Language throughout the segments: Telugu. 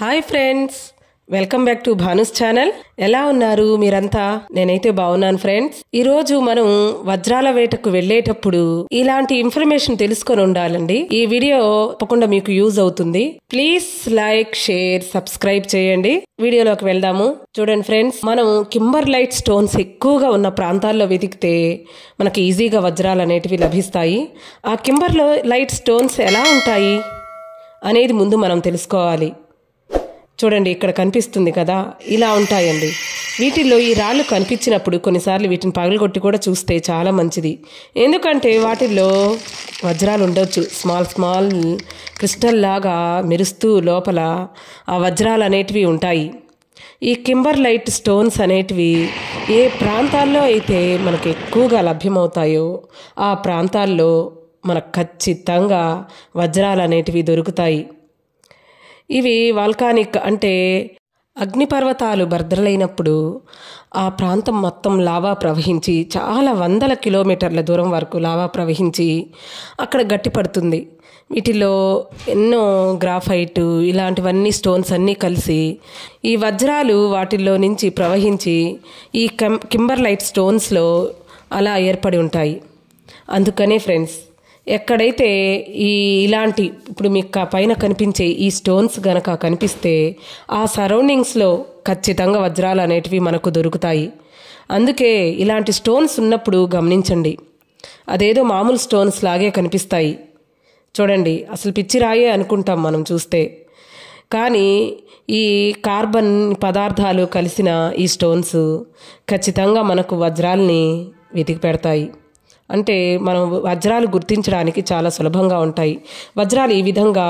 Hi friends, welcome back to Bhanu's channel. ఎలా ఉన్నారు మీరంతా? నేనైతే బాగున్నాను ఫ్రెండ్స్. ఈ రోజు మనం వజ్రాల వేటకు వెళ్ళేటప్పుడు ఇలాంటి ఇన్ఫర్మేషన్ తెలుసుకొని ఉండాలండి. ఈ వీడియో తప్పకుండా మీకు యూజ్ అవుతుంది. ప్లీజ్ లైక్, షేర్, సబ్స్క్రైబ్ చేయండి. వీడియోలోకి వెళ్దాము. చూడండి ఫ్రెండ్స్, మనం kimberlite స్టోన్స్ ఎక్కువగా ఉన్న ప్రాంతాల్లో వెతికితే మనకి ఈజీగా వజ్రాలు అనేటివి లభిస్తాయి. ఆ kimberlite స్టోన్స్ ఎలా ఉంటాయి అనేది ముందు మనం తెలుసుకోవాలి. చూడండి, ఇక్కడ కనిపిస్తుంది కదా, ఇలా ఉంటాయండి. వీటిల్లో ఈ రాళ్ళు కనిపించినప్పుడు కొన్నిసార్లు వీటిని పగలగొట్టి కూడా చూస్తే చాలా మంచిది. ఎందుకంటే వాటిల్లో వజ్రాలు ఉండొచ్చు. స్మాల్ క్రిస్టల్ లాగా మెరుస్తూ లోపల ఆ వజ్రాలు అనేటివి ఉంటాయి. ఈ kimberlite స్టోన్స్ అనేటివి ఏ ప్రాంతాల్లో అయితే మనకు ఎక్కువగా లభ్యమవుతాయో ఆ ప్రాంతాల్లో మనకు ఖచ్చితంగా వజ్రాలు అనేటివి దొరుకుతాయి. ఇవి వాల్కానిక్ అంటే అగ్నిపర్వతాలు బర్దలైనప్పుడు ఆ ప్రాంతం మొత్తం లావా ప్రవహించి చాలా వందల కిలోమీటర్ల దూరం వరకు లావా ప్రవహించి అక్కడ గట్టిపడుతుంది. వీటిలో ఎన్నో గ్రాఫైట్ ఇలాంటివన్నీ స్టోన్స్ అన్నీ కలిసి ఈ వజ్రాలు వాటిల్లో నుంచి ప్రవహించి ఈ kimberlite స్టోన్స్లో అలా ఏర్పడి ఉంటాయి. అందుకనే ఫ్రెండ్స్, ఎక్కడైతే ఇలాంటి ఇప్పుడు మీకు పైన కనిపించే ఈ స్టోన్స్ గనక కనిపిస్తే ఆ సరౌండింగ్స్లో ఖచ్చితంగా వజ్రాలు అనేటివి మనకు దొరుకుతాయి. అందుకే ఇలాంటి స్టోన్స్ ఉన్నప్పుడు గమనించండి. అదేదో మామూలు స్టోన్స్ లాగే కనిపిస్తాయి. చూడండి, అసలు పిచ్చిరాయే అనుకుంటాం మనం చూస్తే, కానీ ఈ కార్బన్ పదార్థాలు కలిసిన ఈ స్టోన్స్ ఖచ్చితంగా మనకు వజ్రాల్ని వెతికి పెడతాయి. అంటే మనం వజ్రాలు గుర్తించడానికి చాలా సులభంగా ఉంటాయి. వజ్రాలు ఈ విధంగా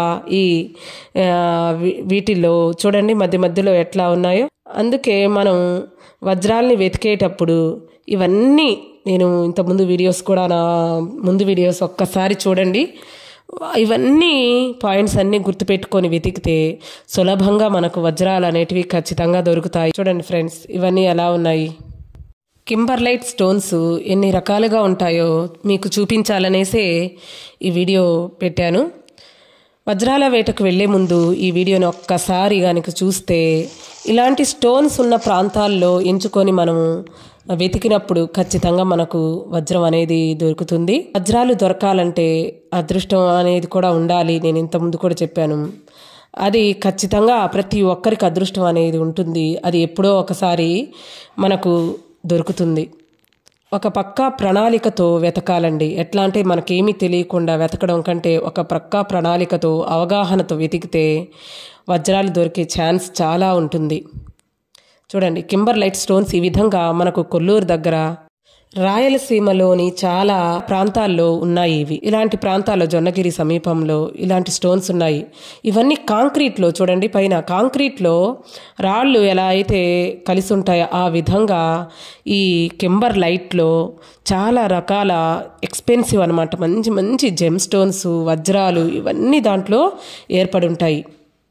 వీటిల్లో చూడండి మధ్య మధ్యలో ఎట్లా ఉన్నాయో. అందుకే మనం వజ్రాల్ని వెతికేటప్పుడు ఇవన్నీ నేను ఇంతకుముందు వీడియోస్ కూడా నా ముందు వీడియోస్ ఒక్కసారి చూడండి. ఇవన్నీ పాయింట్స్ అన్నీ గుర్తుపెట్టుకొని వెతికితే సులభంగా మనకు వజ్రాలు అనేటివి ఖచ్చితంగా దొరుకుతాయి. చూడండి ఫ్రెండ్స్, ఇవన్నీ ఎలా ఉన్నాయి. kimberlite స్టోన్స్ ఎన్ని రకాలుగా ఉంటాయో మీకు చూపించాలనేసే ఈ వీడియో పెట్టాను. వజ్రాల వేటకు వెళ్ళే ముందు ఈ వీడియోని ఒక్కసారి కనుక చూస్తే ఇలాంటి స్టోన్స్ ఉన్న ప్రాంతాల్లో ఎంచుకొని మనము వెతికినప్పుడు ఖచ్చితంగా మనకు వజ్రం అనేది దొరుకుతుంది. వజ్రాలు దొరకాలంటే అదృష్టం అనేది కూడా ఉండాలి. నేను ఇంతకుముందు కూడా చెప్పాను. అది ఖచ్చితంగా ప్రతి ఒక్కరికి అదృష్టం అనేది ఉంటుంది. అది ఎప్పుడో ఒకసారి మనకు దొరుకుతుంది. ఒక పక్కా ప్రణాళికతో వెతకాలండి. ఎట్లా అంటే మనకేమీ తెలియకుండా వెతకడం కంటే ఒక పక్కా ప్రణాళికతో అవగాహనతో వెతికితే వజ్రాలు దొరికే ఛాన్స్ చాలా ఉంటుంది. చూడండి, kimberlite స్టోన్స్ ఈ విధంగా మనకు కొల్లూరు దగ్గర రాయలసీమలోని చాలా ప్రాంతాల్లో ఉన్నాయి. ఇలాంటి ప్రాంతాల్లో జొన్నగిరి సమీపంలో ఇలాంటి స్టోన్స్ ఉన్నాయి. ఇవన్నీ కాంక్రీట్లో చూడండి, పైన కాంక్రీట్లో రాళ్ళు ఎలా అయితే కలిసి ఉంటాయో ఆ విధంగా ఈ kimberliteలో చాలా రకాల ఎక్స్పెన్సివ్ అనమాట, మంచి మంచి జెమ్ స్టోన్స్, వజ్రాలు ఇవన్నీ దాంట్లో ఏర్పడి ఉంటాయి.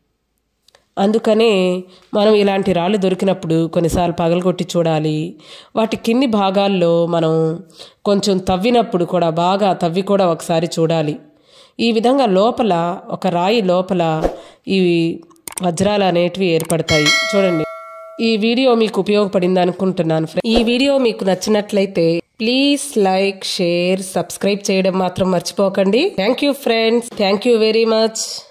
అందుకనే మనం ఇలాంటి రాళ్ళు దొరికినప్పుడు కొన్నిసార్లు పగలగొట్టి చూడాలి. వాటి కింది భాగాల్లో మనం కొంచెం తవ్వినప్పుడు కూడా బాగా తవ్వి కూడా ఒకసారి చూడాలి. ఈ విధంగా లోపల ఒక రాయి లోపల ఈ వజ్రాలు అనేటివి ఏర్పడతాయి. చూడండి, ఈ వీడియో మీకు ఉపయోగపడింది అనుకుంటున్నాను. ఈ వీడియో మీకు నచ్చినట్లయితే ప్లీజ్ లైక్, షేర్, సబ్స్క్రైబ్ చేయడం మాత్రం మర్చిపోకండి. Thank you friends, thank you very much.